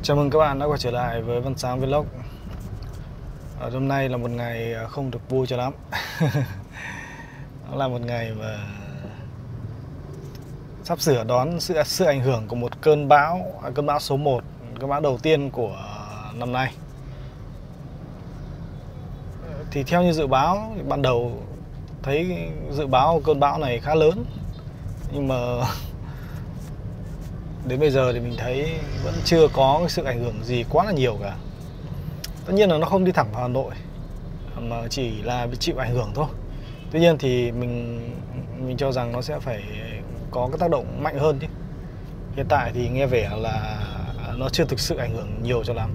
Chào mừng các bạn đã quay trở lại với Văn Sáng Vlog. Hôm nay là một ngày không được vui cho lắm. Nó là một ngày mà sắp sửa đón sự ảnh hưởng của một cơn bão số 1, cơn bão đầu tiên của năm nay. Thì theo như dự báo thì ban đầu thấy dự báo cơn bão này khá lớn, nhưng mà đến bây giờ thì mình thấy vẫn chưa có cái sự ảnh hưởng gì quá là nhiều cả. Tất nhiên là nó không đi thẳng vào Hà Nội mà chỉ là bị chịu ảnh hưởng thôi. Tuy nhiên thì mình cho rằng nó sẽ phải có cái tác động mạnh hơn chứ. Hiện tại thì nghe vẻ là nó chưa thực sự ảnh hưởng nhiều cho lắm.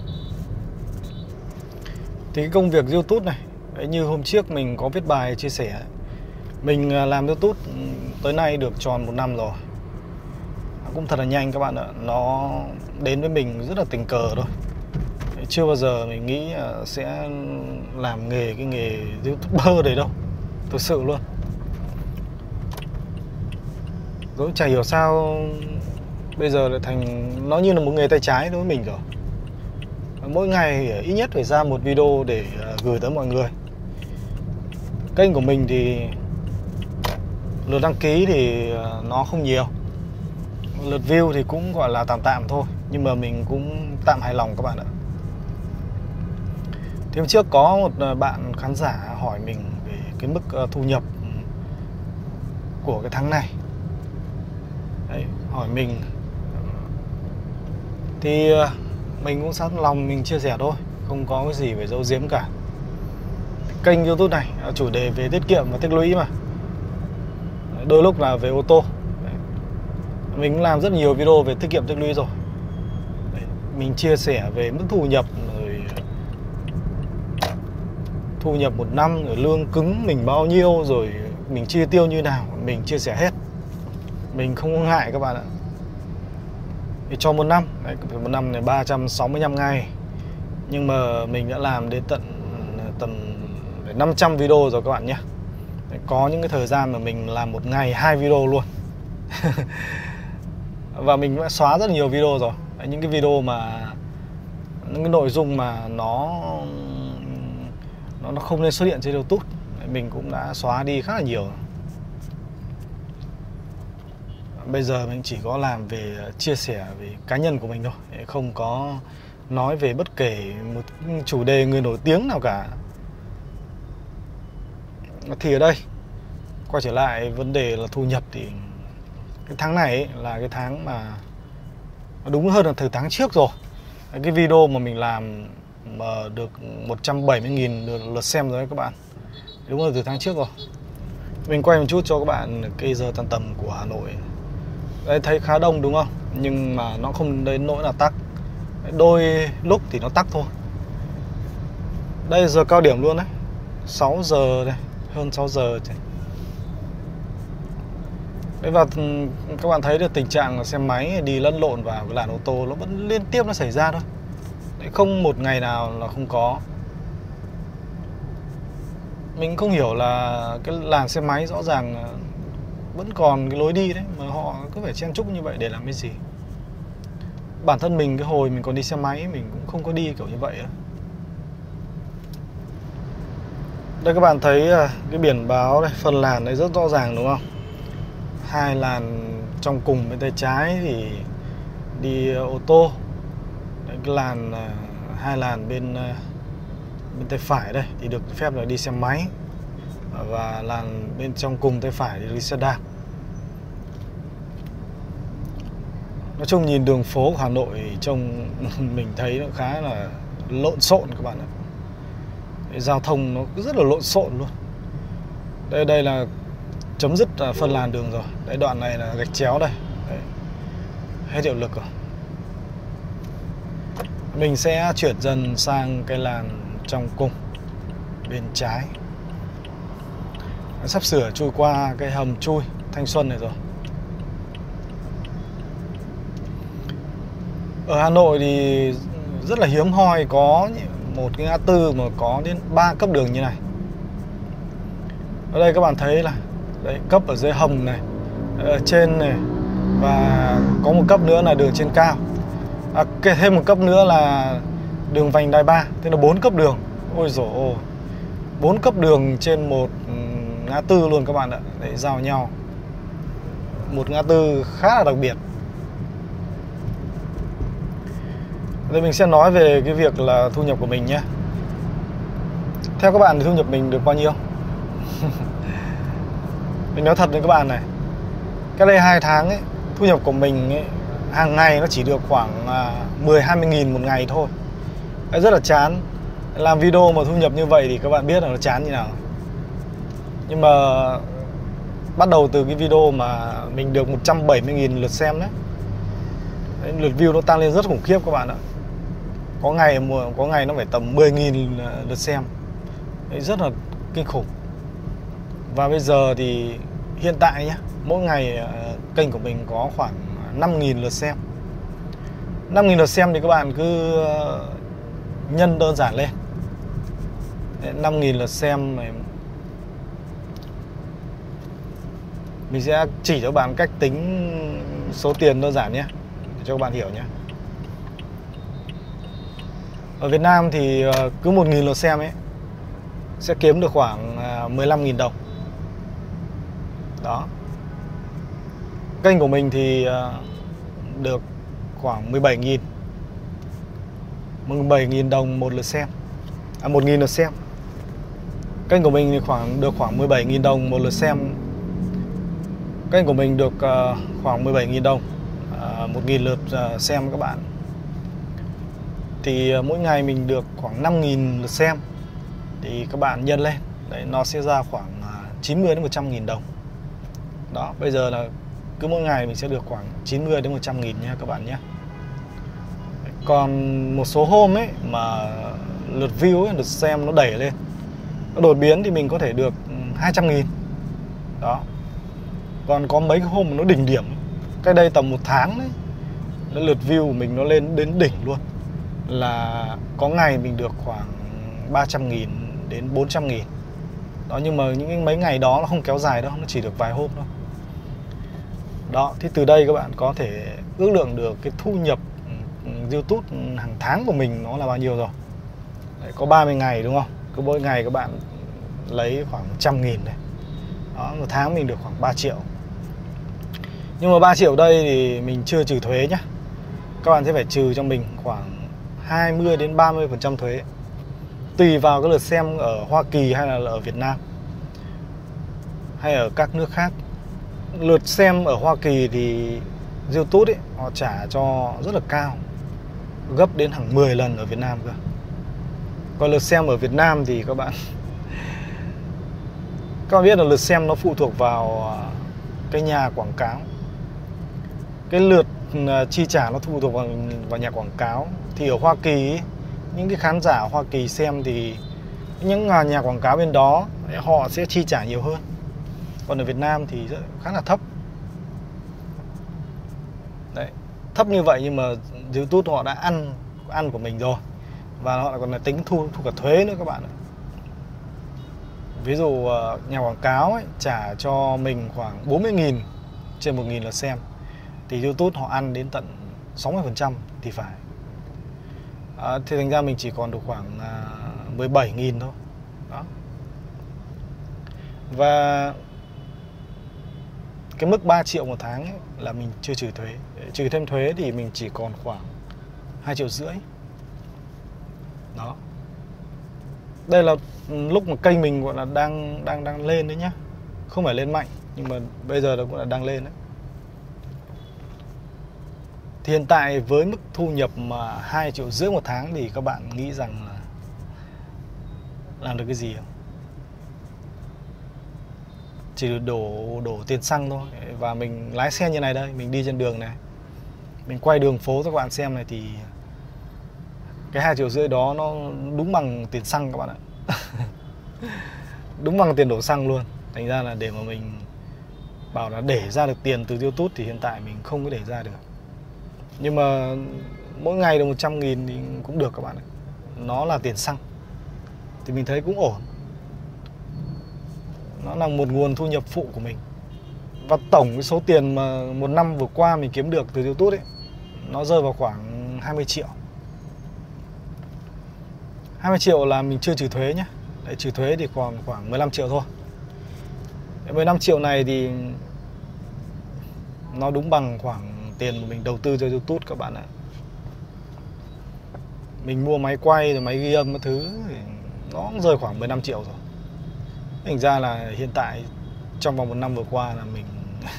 Thì cái công việc YouTube này, như hôm trước mình có viết bài chia sẻ, mình làm YouTube tới nay được tròn 1 năm rồi. Cũng thật là nhanh các bạn ạ. Nó đến với mình rất là tình cờ thôi. Chưa bao giờ mình nghĩ sẽ làm cái nghề YouTuber đấy đâu. Thực sự luôn. Rồi chả hiểu sao bây giờ lại thành nó như là một nghề tay trái đối với mình rồi. Mỗi ngày ít nhất phải ra một video để gửi tới mọi người. Kênh của mình thì lượt đăng ký thì nó không nhiều, lượt view thì cũng gọi là tạm tạm thôi, nhưng mà mình cũng tạm hài lòng các bạn ạ. Thì hôm trước có một bạn khán giả hỏi mình về cái mức thu nhập của cái tháng này. Đấy, hỏi mình thì mình cũng sẵn lòng mình chia sẻ thôi, không có cái gì phải giấu giếm cả. Kênh YouTube này chủ đề về tiết kiệm và tích lũy mà, đôi lúc là về ô tô. Mình cũng làm rất nhiều video về tiết kiệm tích lũy rồi. Mình chia sẻ về mức thu nhập, rồi thu nhập một năm, rồi lương cứng mình bao nhiêu, rồi mình chi tiêu như nào, mình chia sẻ hết. Mình không có ngại các bạn ạ. Thì cho một năm, một năm này 365 ngày, nhưng mà mình đã làm đến tầm 500 video rồi các bạn nhé. Có những cái thời gian mà mình làm một ngày 2 video luôn. Và mình đã xóa rất nhiều video rồi. Những cái video mà những cái nội dung mà nó không nên xuất hiện trên YouTube, mình cũng đã xóa đi khá là nhiều. Bây giờ mình chỉ có làm về chia sẻ về cá nhân của mình thôi, không có nói về bất kể một chủ đề người nổi tiếng nào cả. Thì ở đây quay trở lại vấn đề là thu nhập, thì cái tháng này ấy là cái tháng mà đúng hơn là từ tháng trước rồi. Cái video mà mình làm mà được 170.000 lượt xem rồi đấy các bạn. Đúng là từ tháng trước rồi. Mình quay một chút cho các bạn cái giờ tan tầm của Hà Nội. Đây thấy khá đông đúng không? Nhưng mà nó không đến nỗi là tắc. Đôi lúc thì nó tắc thôi. Đây giờ cao điểm luôn đấy, 6 giờ đây, hơn 6 giờ. Đấy, và các bạn thấy được tình trạng xe máy đi lẫn lộn vào cái làn ô tô nó vẫn liên tiếp nó xảy ra thôi. Đấy, không một ngày nào là không có. Mình không hiểu là cái làn xe máy rõ ràng vẫn còn cái lối đi đấy, mà họ cứ phải chen chúc như vậy để làm cái gì. Bản thân mình cái hồi mình còn đi xe máy mình cũng không có đi kiểu như vậy á. Đây các bạn thấy cái biển báo đây, phân làn đây rất rõ ràng đúng không? 2 làn trong cùng bên tay trái thì đi ô tô. Đấy, cái làn 2 làn bên tay phải đây thì được phép là đi xe máy, và làn bên trong cùng tay phải thì đi xe đạp. Nói chung nhìn đường phố của Hà Nội trông mình thấy nó khá là lộn xộn các bạn ạ. Giao thông nó rất là lộn xộn luôn. Đây là chấm dứt phân làn đường rồi. Đấy, đoạn này là gạch chéo đây. Đấy, hết hiệu lực rồi. Mình sẽ chuyển dần sang cái làn trong cùng bên trái. Sắp sửa chui qua cái hầm chui Thanh Xuân này rồi. Ở Hà Nội thì rất là hiếm hoi có một cái ngã tư mà có đến 3 cấp đường như này. Ở đây các bạn thấy là đấy, cấp ở dưới hầm này, ở trên này, và có một cấp nữa là đường trên cao. Thêm một cấp nữa là đường vành đai 3, tức là 4 cấp đường. Ôi dồi ôi, 4 cấp đường trên một ngã tư luôn các bạn ạ, để giao nhau. Một ngã tư khá là đặc biệt. Đây mình sẽ nói về cái việc là thu nhập của mình nhé. Theo các bạn thì thu nhập mình được bao nhiêu? Mình nói thật với các bạn này, cái đây 2 tháng ấy, thu nhập của mình ấy, hàng ngày nó chỉ được khoảng 10-20 nghìn một ngày thôi. Rất là chán. Làm video mà thu nhập như vậy thì các bạn biết là nó chán như nào. Nhưng mà bắt đầu từ cái video mà mình được 170.000 lượt xem đấy, lượt view nó tăng lên rất khủng khiếp các bạn ạ. Có ngày nó phải tầm 10.000 lượt xem. Đấy, rất là kinh khủng. Và bây giờ thì hiện tại nhé, mỗi ngày kênh của mình có khoảng 5.000 lượt xem. 5.000 lượt xem thì các bạn cứ nhân đơn giản lên. 5.000 lượt xem này, mình sẽ chỉ cho các bạn cách tính số tiền đơn giản nhé, để cho các bạn hiểu nhé. Ở Việt Nam thì cứ 1.000 lượt xem ấy sẽ kiếm được khoảng 15.000 đồng. Đó. Kênh của mình thì được khoảng 17.000 đồng một lượt xem. 1.000 lượt xem. Kênh của mình thì được khoảng 17.000 đồng một lượt xem. Kênh của mình được khoảng 17.000 đồng 1.000 lượt xem các bạn. Thì mỗi ngày mình được khoảng 5.000 lượt xem. Thì các bạn nhân lên, đấy, nó sẽ ra khoảng 90 đến 100.000 đồng. Đó, bây giờ là cứ mỗi ngày mình sẽ được khoảng 90 đến 100.000 nha các bạn nhé. Còn một số hôm ấy mà lượt view ấy, lượt xem nó đẩy lên, nó đột biến thì mình có thể được 200.000. Đó. Còn có mấy cái hôm mà nó đỉnh điểm, cái đây tầm 1 tháng đấy, lượt view của mình nó lên đến đỉnh luôn. Là có ngày mình được khoảng 300.000 đến 400.000. Đó, nhưng mà những mấy ngày đó nó không kéo dài đâu, nó chỉ được vài hôm thôi. Đó, thì từ đây các bạn có thể ước lượng được cái thu nhập YouTube hàng tháng của mình nó là bao nhiêu rồi. Đấy, có 30 ngày đúng không? Cứ mỗi ngày các bạn lấy khoảng 100.000 này. Đó, một tháng mình được khoảng 3 triệu. Nhưng mà 3 triệu đây thì mình chưa trừ thuế nhá. Các bạn sẽ phải trừ cho mình khoảng 20 đến 30% thuế. Tùy vào cái lượt xem ở Hoa Kỳ hay là ở Việt Nam hay ở các nước khác. Lượt xem ở Hoa Kỳ thì YouTube ấy, họ trả cho rất là cao, gấp đến hàng 10 lần ở Việt Nam cơ. Còn lượt xem ở Việt Nam thì các bạn biết là lượt xem nó phụ thuộc vào cái nhà quảng cáo. Cái lượt chi trả nó phụ thuộc vào nhà quảng cáo. Thì ở Hoa Kỳ ấy, những cái khán giả ở Hoa Kỳ xem thì những nhà quảng cáo bên đó họ sẽ chi trả nhiều hơn. Còn ở Việt Nam thì khá là thấp. Đấy, thấp như vậy nhưng mà YouTube họ đã ăn của mình rồi. Và họ còn là tính thu cả thuế nữa các bạn ạ. Ví dụ nhà quảng cáo ấy, trả cho mình khoảng 40.000 trên 1.000 lượt xem, thì YouTube họ ăn đến tận 60% thì phải. Thì thành ra mình chỉ còn được khoảng 17.000 thôi. Đó. Và cái mức 3 triệu một tháng ấy, là mình chưa trừ thuế. Trừ thêm thuế thì mình chỉ còn khoảng 2,5 triệu. Đó. Đây là lúc mà kênh mình gọi là đang lên đấy nhá. Không phải lên mạnh, nhưng mà bây giờ nó cũng là đang lên đấy. Thì hiện tại với mức thu nhập mà 2,5 triệu một tháng thì các bạn nghĩ rằng là làm được cái gì không? Chỉ được đổ tiền xăng thôi. Và mình lái xe như này đây, mình đi trên đường này, mình quay đường phố cho các bạn xem này, thì cái 2,5 triệu đó nó đúng bằng tiền xăng các bạn ạ. Đúng bằng tiền đổ xăng luôn. Thành ra là để mà mình bảo là để ra được tiền từ YouTube thì hiện tại mình không có để ra được. Nhưng mà mỗi ngày được 100.000 thì cũng được các bạn ạ. Nó là tiền xăng thì mình thấy cũng ổn. Nó là một nguồn thu nhập phụ của mình. Và tổng cái số tiền mà một năm vừa qua mình kiếm được từ YouTube ấy, nó rơi vào khoảng 20 triệu. 20 triệu là mình chưa trừ thuế nhé. Đấy, trừ thuế thì còn khoảng 15 triệu thôi. 15 triệu này thì nó đúng bằng khoảng tiền mà mình đầu tư cho YouTube các bạn ạ. Mình mua máy quay rồi máy ghi âm các thứ thì nó cũng rơi khoảng 15 triệu rồi. Thành ra là hiện tại trong vòng 1 năm vừa qua là mình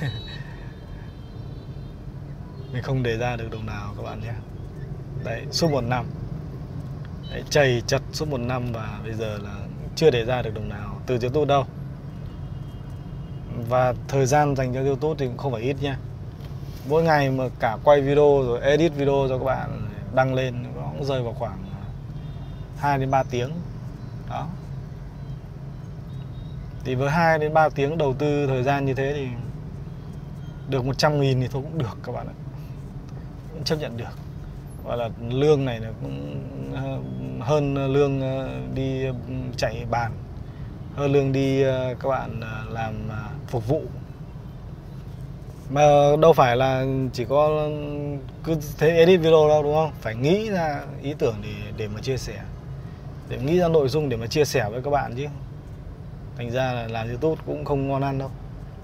mình không đề ra được đồng nào các bạn nhé. Đấy, suốt 1 năm. Đấy, chầy chật suốt 1 năm và bây giờ là chưa đề ra được đồng nào từ YouTube đâu. Và thời gian dành cho YouTube thì cũng không phải ít nha. Mỗi ngày mà cả quay video rồi edit video cho các bạn đăng lên nó cũng rơi vào khoảng 2 đến 3 tiếng. Đó. Thì với 2 đến 3 tiếng đầu tư thời gian như thế thì được 100.000 thì thôi cũng được các bạn ạ. Cũng chấp nhận được. Gọi là lương này là cũng hơn lương đi chạy bàn, hơn lương đi các bạn làm phục vụ. Mà đâu phải là chỉ có cứ thế edit video đâu đúng không? Phải nghĩ ra ý tưởng để mà chia sẻ, để nghĩ ra nội dung để mà chia sẻ với các bạn chứ. Thành ra là làm YouTube cũng không ngon ăn đâu.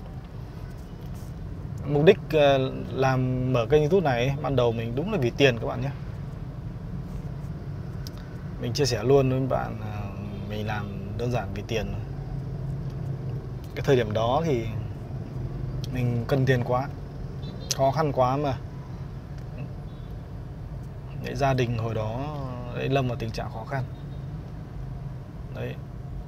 Mục đích mở kênh YouTube này ban đầu mình đúng là vì tiền các bạn nhé. Mình chia sẻ luôn với các bạn, mình làm đơn giản vì tiền. Cái thời điểm đó thì mình cần tiền quá, khó khăn quá mà. Đấy, gia đình hồi đó đấy, lâm vào tình trạng khó khăn. Đấy,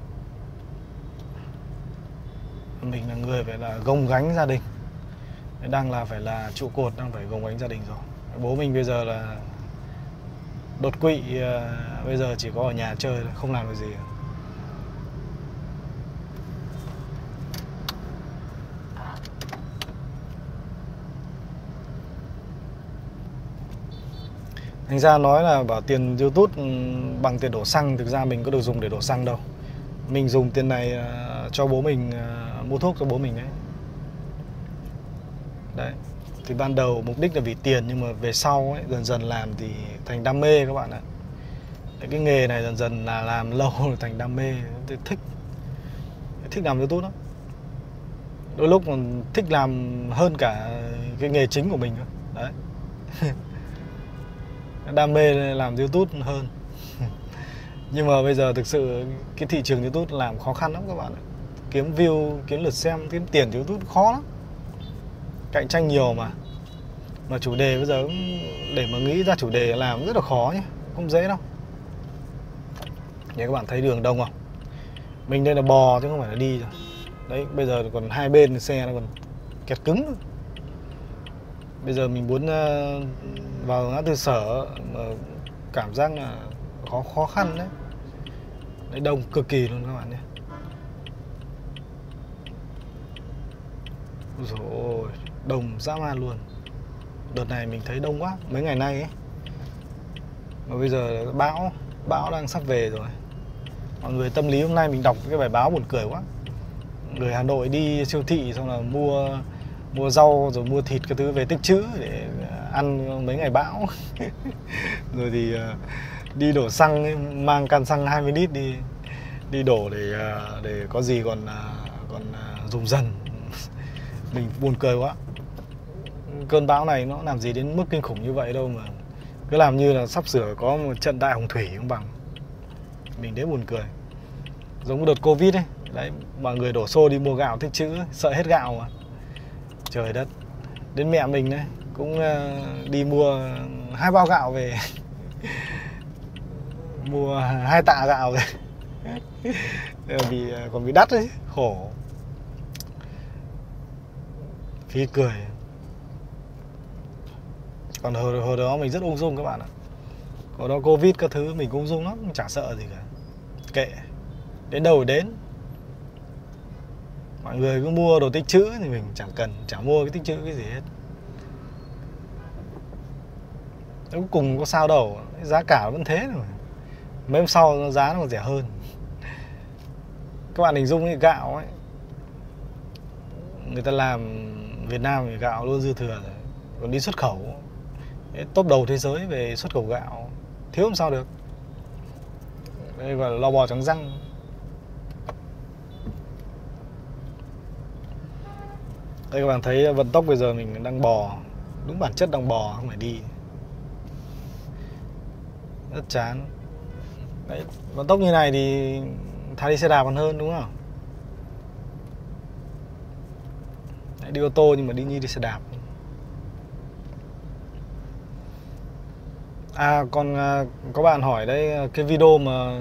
mình là người phải là gồng gánh gia đình, đang là phải là trụ cột, đang phải gồng gánh gia đình rồi. Bố mình bây giờ là đột quỵ, bây giờ chỉ có ở nhà chơi, không làm được gì. Thành ra nói là bảo tiền YouTube bằng tiền đổ xăng, thực ra mình có được dùng để đổ xăng đâu. Mình dùng tiền này cho bố mình mua thuốc cho bố mình đấy. Đấy. Thì ban đầu mục đích là vì tiền, nhưng mà về sau ấy, dần dần làm thì thành đam mê các bạn ạ. Cái nghề này dần dần là làm lâu rồi thành đam mê, thích làm YouTube lắm. Đôi lúc còn thích làm hơn cả cái nghề chính của mình nữa. Đấy. Đam mê làm YouTube hơn. Nhưng mà bây giờ thực sự cái thị trường YouTube làm khó khăn lắm các bạn ạ. Kiếm view, kiếm lượt xem, kiếm tiền YouTube khó lắm. Cạnh tranh nhiều mà. Mà chủ đề bây giờ để mà nghĩ ra chủ đề làm rất là khó nhé, không dễ đâu. Để các bạn thấy đường đông không? Mình đây là bò chứ không phải là đi rồi. Đấy, bây giờ còn hai bên xe nó còn kẹt cứng rồi. Bây giờ mình muốn vào ngã tư Sở mà cảm giác là khó khăn đấy. Đấy, đông cực kỳ luôn các bạn nhé. Rồi, đông dã man luôn. Đợt này mình thấy đông quá, mấy ngày nay ấy. Mà bây giờ bão đang sắp về rồi. Mọi người tâm lý hôm nay mình đọc cái bài báo buồn cười quá. Người Hà Nội đi siêu thị xong là mua rau rồi mua thịt cái thứ về tích trữ để ăn mấy ngày bão. Rồi thì đi đổ xăng ấy, mang can xăng 20 lít đi đổ để có gì còn dùng dần. Mình buồn cười quá. Cơn bão này nó làm gì đến mức kinh khủng như vậy đâu mà cứ làm như là sắp sửa có một trận đại hồng thủy không bằng. Mình thấy buồn cười. Giống đợt Covid ấy. Đấy, mọi người đổ xô đi mua gạo tích trữ, sợ hết gạo mà. Trời đất. Đến mẹ mình đấy cũng đi mua 2 bao gạo về. Mua 2 tạ gạo về. Còn bị đắt đấy, khổ. Phí cười. Còn hồi đó mình rất ung dung các bạn ạ. Hồi đó Covid các thứ mình cũng ung dung lắm, chả sợ gì cả. Kệ, đến đâu đến. Mọi người cứ mua đồ tích trữ thì mình chẳng mua cái tích trữ cái gì hết. Cuối cùng có sao đâu, giá cả vẫn thế rồi. Mấy hôm sau giá nó còn rẻ hơn. Các bạn hình dung cái gạo ấy, người ta làm Việt Nam thì gạo luôn dư thừa rồi, còn đi xuất khẩu top đầu thế giới về xuất khẩu gạo, thiếu làm sao được. Đây gọi là lò bò trắng răng. Đây các bạn thấy vận tốc bây giờ mình đang bò, đúng bản chất đang bò không phải đi, rất chán. Đấy, vận tốc như này thì thà đi xe đạp còn hơn đúng không? Đấy, đi ô tô nhưng mà đi xe đạp. Còn có bạn hỏi đấy, cái video mà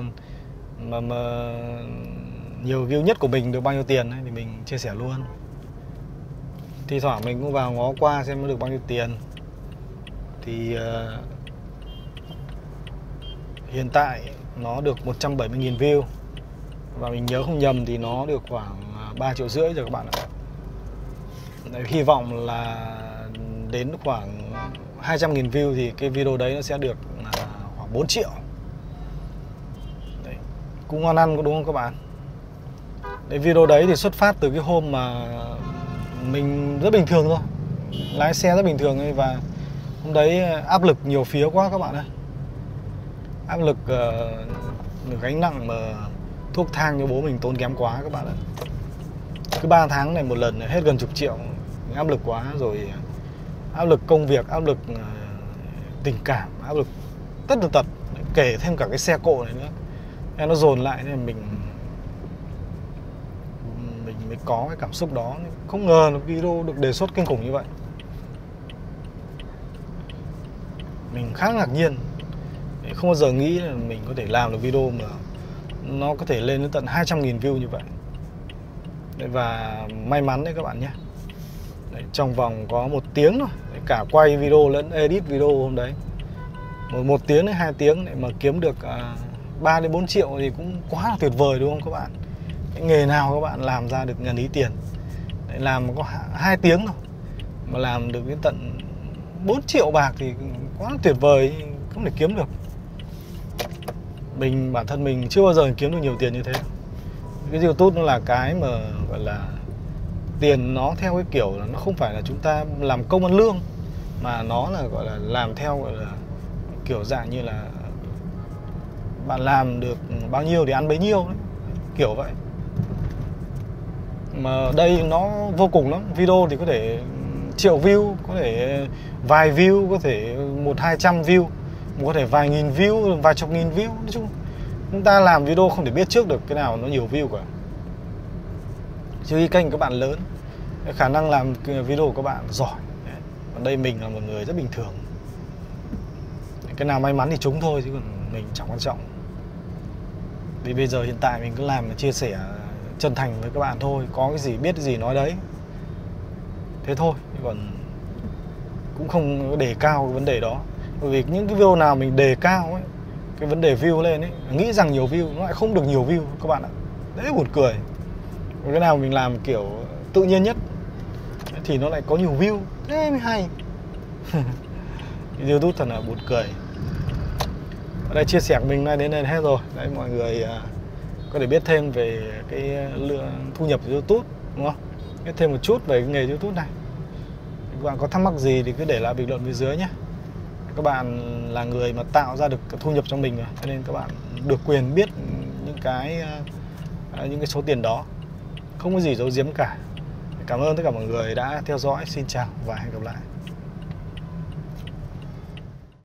nhiều view nhất của mình được bao nhiêu tiền ấy, thì mình chia sẻ luôn. Thì thoảng mình cũng vào ngó qua xem nó được bao nhiêu tiền. Thì hiện tại nó được 170.000 view. Và mình nhớ không nhầm thì nó được khoảng 3,5 triệu rồi các bạn ạ. Đấy, hy vọng là đến khoảng 200.000 view thì cái video đấy nó sẽ được khoảng 4 triệu. Đấy, cũng ngon ăn có đúng không các bạn? Đấy, video đấy thì xuất phát từ cái hôm mà mình rất bình thường thôi, lái xe rất bình thường ấy, và hôm đấy áp lực nhiều phía quá các bạn ơi. Áp lực gánh nặng mà thuốc thang cho bố mình tốn kém quá các bạn ạ. Cứ 3 tháng này một lần hết gần chục triệu, áp lực quá rồi. Áp lực công việc, áp lực tình cảm, áp lực tất tật, kể thêm cả cái xe cộ này nữa, nó dồn lại nên mình mới có cái cảm xúc đó. Không ngờ là video được đề xuất kinh khủng như vậy. Mình khá ngạc nhiên, không bao giờ nghĩ là mình có thể làm được video mà nó có thể lên đến tận 200.000 view như vậy. Đấy, và may mắn đấy các bạn nhé. Đấy, trong vòng có 1 tiếng thôi, cả quay video lẫn edit video hôm đấy, 1 tiếng đến 2 tiếng để mà kiếm được 3 đến 4 triệu thì cũng quá là tuyệt vời đúng không các bạn? Cái nghề nào các bạn làm ra được ngàn ý tiền. Đấy, làm có 2 tiếng thôi mà làm được đến tận 4 triệu bạc thì quá là tuyệt vời, không thể kiếm được. Bản thân mình chưa bao giờ kiếm được nhiều tiền như thế. Cái YouTube nó là cái mà gọi là tiền nó theo cái kiểu là nó không phải là chúng ta làm công ăn lương, mà nó là gọi là làm theo gọi là kiểu dạng như là bạn làm được bao nhiêu thì ăn bấy nhiêu đấy, kiểu vậy. Mà đây nó vô cùng lắm. Video thì có thể triệu view, có thể vài view, có thể 100-200 view, có thể vài nghìn view, vài chục nghìn view. Nói chung chúng ta làm video không thể biết trước được cái nào nó nhiều view cả. Chứ khi kênh các bạn lớn, cái khả năng làm video của các bạn giỏi. Còn đây mình là một người rất bình thường. Cái nào may mắn thì trúng thôi, chứ còn mình chẳng quan trọng. Vì bây giờ hiện tại mình cứ làm chia sẻ chân thành với các bạn thôi. Có cái gì biết cái gì nói đấy, thế thôi. Còn cũng không đề cao cái vấn đề đó. Bởi vì những cái video nào mình đề cao ấy, cái vấn đề view lên ấy, nghĩ rằng nhiều view nó lại không được nhiều view các bạn ạ. Đấy buồn cười. Còn cái nào mình làm kiểu tự nhiên nhất thì nó lại có nhiều view, thế mới hay. YouTube thật là buồn cười. Ở đây chia sẻ của mình nay đến đây hết rồi. Đấy, mọi người có thể biết thêm về cái lượng thu nhập của YouTube, đúng không? Biết thêm một chút về cái nghề YouTube này. Các bạn có thắc mắc gì thì cứ để lại bình luận phía dưới nhé. Các bạn là người mà tạo ra được thu nhập cho mình rồi, cho nên các bạn được quyền biết những cái số tiền đó. Không có gì giấu giếm cả. Cảm ơn tất cả mọi người đã theo dõi. Xin chào và hẹn gặp lại.